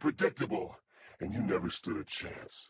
predictable, and you never stood a chance.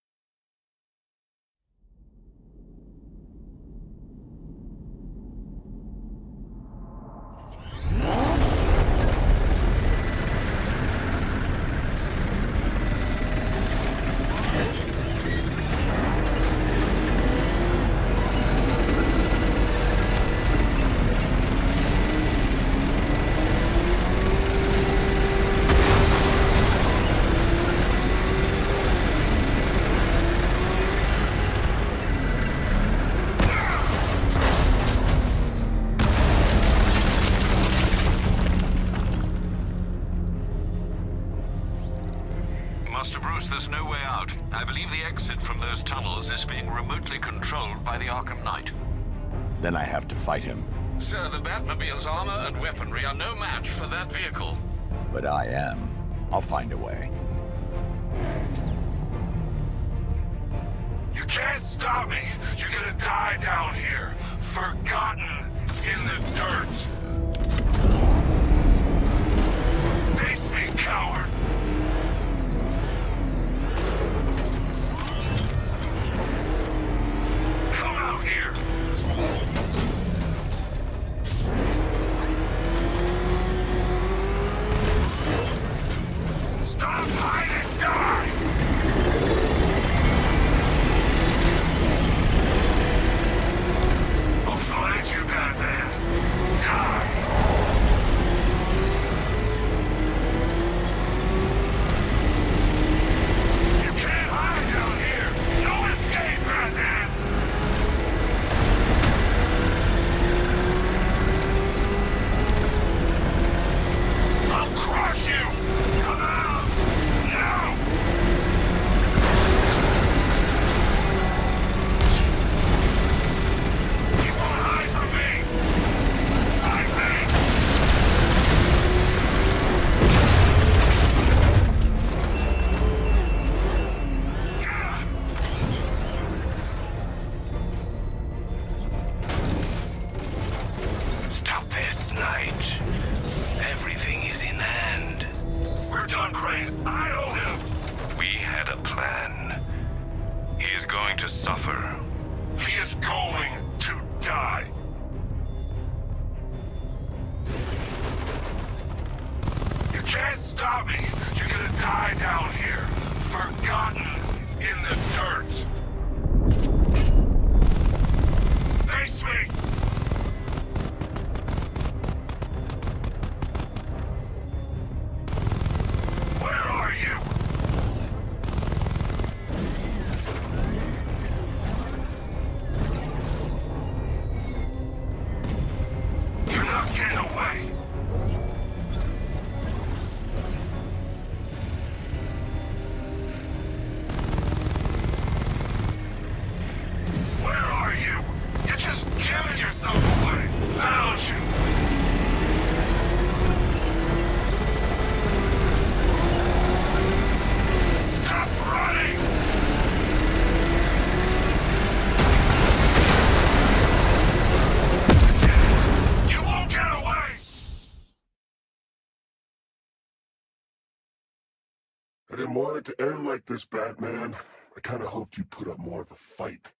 There's no way out. I believe the exit from those tunnels is being remotely controlled by the Arkham Knight. Then I have to fight him. Sir, the Batmobile's armor and weaponry are no match for that vehicle. But I am. I'll find a way. You can't stop me! You're gonna die down here, forgotten in the dirt! Face me, coward! Come out here! Stop, hide, and die! I'll find you, Batman. Die! You can't hide down here! No escape, Batman! I'll crush you! Come out! Now! You won't hide from me! Fight me! Stop this, Knight. Everything is in hand. We're done, Crane. I own him! We had a plan. He is going to suffer. He is going to die! You can't stop me! You're gonna die down here, forgotten in the dirt! Face me! Where are you? You're not getting away! Where are you? You're just giving yourself away! Found you! Stop running! You won't get away! I didn't want it to end like this, Batman. I kinda hoped you'd put up more of a fight.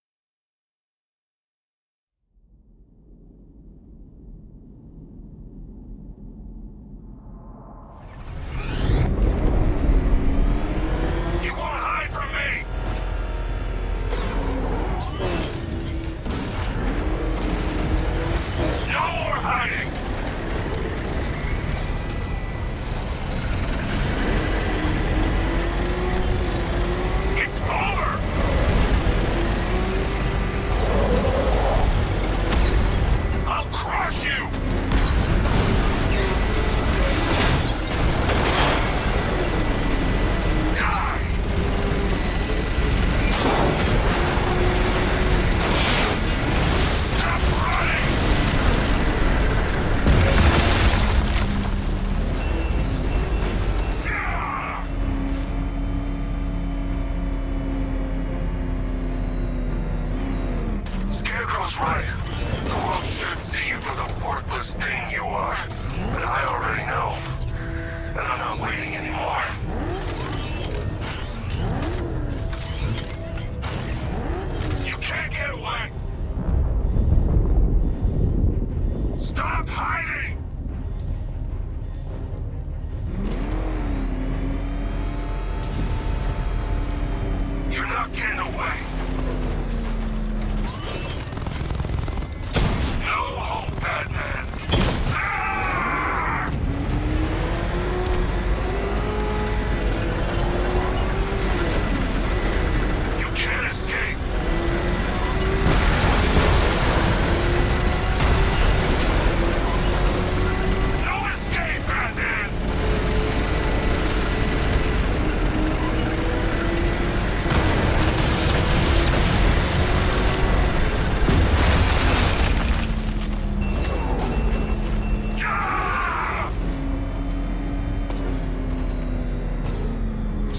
You won't hide from me! No more hiding! It's over!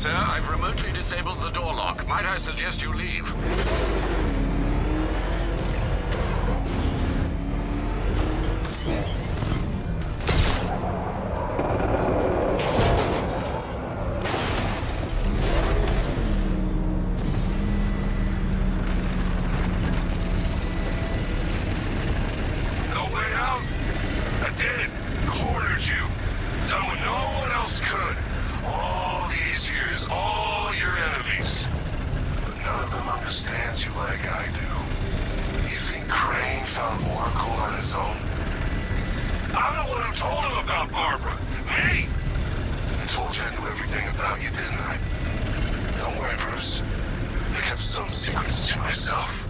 Sir, I've remotely disabled the door lock. Might I suggest you leave? Some secrets to myself.